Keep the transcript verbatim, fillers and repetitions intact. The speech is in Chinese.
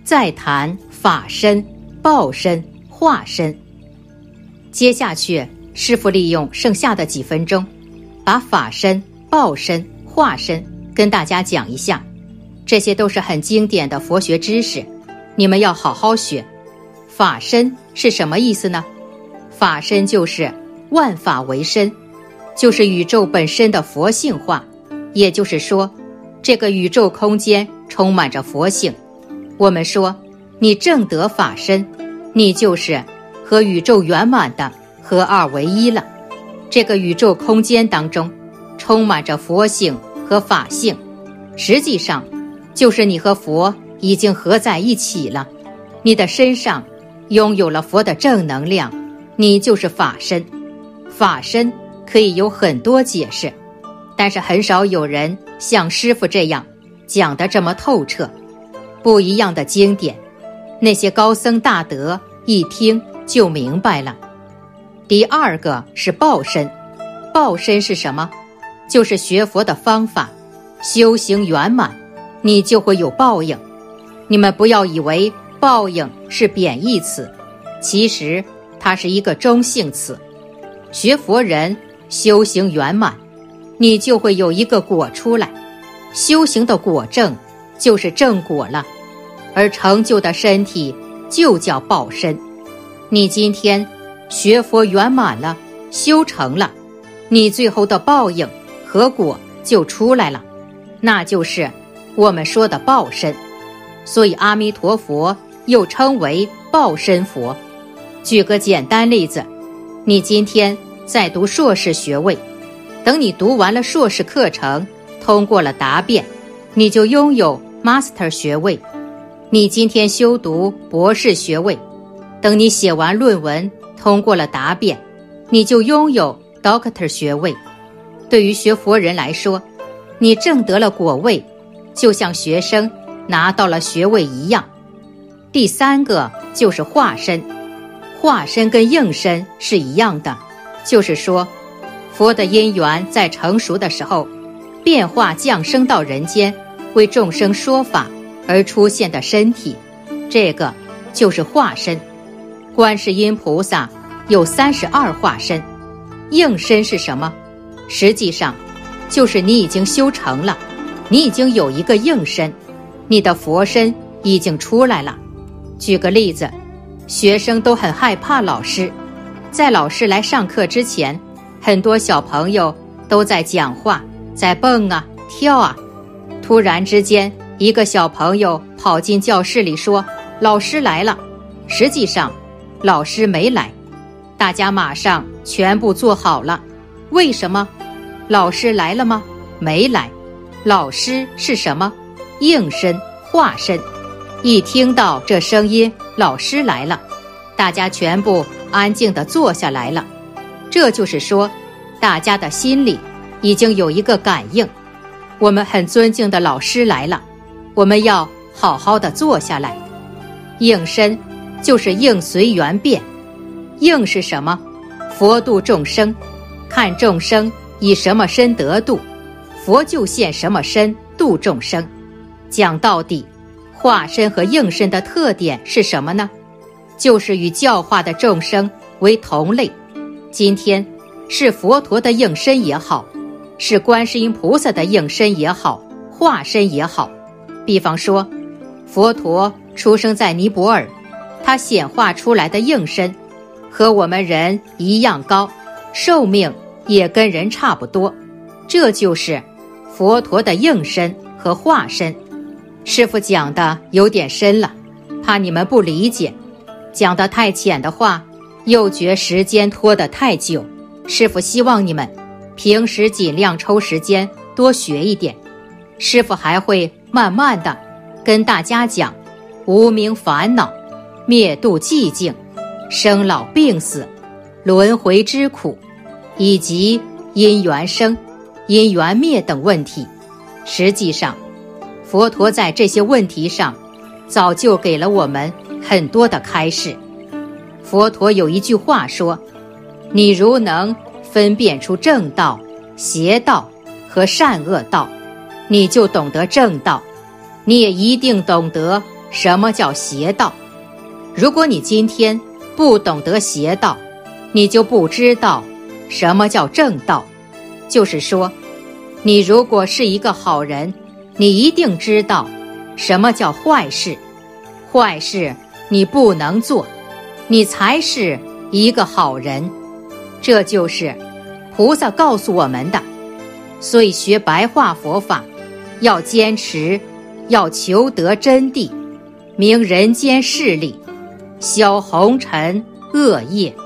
再谈法身、报身、化身。接下去，师父利用剩下的几分钟，把法身、报身、化身跟大家讲一下。这些都是很经典的佛学知识，你们要好好学。法身是什么意思呢？法身就是万法为身，就是宇宙本身的佛性化。也就是说，这个宇宙空间充满着佛性。我们说，你正得法身，你就是和宇宙圆满的合二为一了。这个宇宙空间当中充满着佛性和法性，实际上就是你和佛已经合在一起了。你的身上拥有了佛的正能量，你就是法身。法身可以有很多解释，但是很少有人像师父这样讲得这么透彻。不一样的经典，那些高僧大德一听就明白了。第二个是报身。报身是什么？就是学佛的方法，修行圆满，你就会有报应。你们不要以为报应是贬义词，其实它是一个中性词。学佛人修行圆满，你就会有一个果出来，修行的果证就是正果了，而成就的身体就叫报身。你今天学佛圆满了，修成了，你最后的报应和果就出来了，那就是我们说的报身。所以阿弥陀佛又称为报身佛。举个简单例子，你今天在读硕士学位，等你读完了硕士课程，通过了答辩，你就拥有 Master 学位。你今天修读博士学位，等你写完论文，通过了答辩，你就拥有 Doctor 学位。对于学佛人来说，你正得了果位，就像学生拿到了学位一样。第三个就是化身。化身跟应身是一样的，就是说佛的因缘在成熟的时候变化降生到人间，为众生说法而出现的身体，这个就是化身。观世音菩萨有三十二化身。应身是什么？实际上就是你已经修成了，你已经有一个应身，你的佛身已经出来了。举个例子，学生都很害怕老师，在老师来上课之前，很多小朋友都在讲话，在蹦啊跳啊。突然之间，一个小朋友跑进教室里说，老师来了。实际上老师没来，大家马上全部坐好了。为什么？老师来了吗？没来。老师是什么？应身、化身。一听到这声音，老师来了，大家全部安静地坐下来了。这就是说，大家的心里已经有一个感应，我们很尊敬的老师来了，我们要好好地坐下来。应身就是应随缘变。应是什么？佛度众生，看众生以什么身得度，佛就现什么身度众生。讲到底，化身和应身的特点是什么呢？就是与教化的众生为同类。今天是佛陀的应身也好，是观世音菩萨的应身也好，化身也好。比方说，佛陀出生在尼泊尔，他显化出来的应身和我们人一样高，寿命也跟人差不多。这就是佛陀的应身和化身。师父讲的有点深了，怕你们不理解，讲得太浅的话，又觉时间拖得太久。师父希望你们平时尽量抽时间多学一点。师父还会慢慢的跟大家讲无明烦恼、灭度寂静、生老病死、轮回之苦，以及因缘生、因缘灭等问题。实际上佛陀在这些问题上早就给了我们很多的开示。佛陀有一句话说，你如能分辨出正道、邪道和善恶道，你就懂得正道，你也一定懂得什么叫邪道。如果你今天不懂得邪道，你就不知道什么叫正道。就是说，你如果是一个好人，你一定知道什么叫坏事。坏事你不能做，你才是一个好人。这就是菩萨告诉我们的。所以学白话佛法，要坚持，要求得真谛，明人间事理，消红尘恶业。